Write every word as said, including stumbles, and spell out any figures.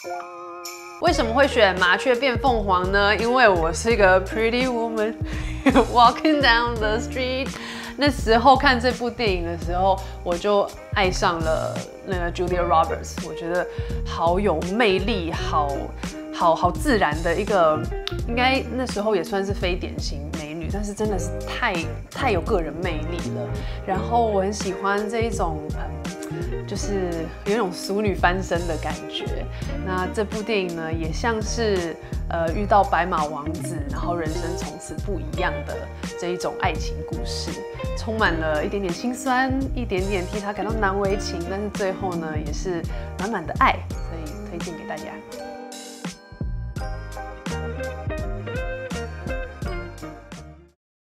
为什么会选麻雀变凤凰呢？因为我是一个 pretty woman walking down the street。那时候看这部电影的时候，我就爱上了那个 Julia Roberts， 我觉得好有魅力，好好好自然的一个，应该那时候也算是非典型美女，但是真的是太太有个人魅力了。然后我很喜欢这一种，嗯，就是有一种俗女翻身的感觉。那这部电影呢，也像是呃遇到白马王子，然后人生从此不一样的这一种爱情故事，充满了一点点心酸，一点点替他感到难为情，但是最后呢，也是满满的爱，所以推荐给大家。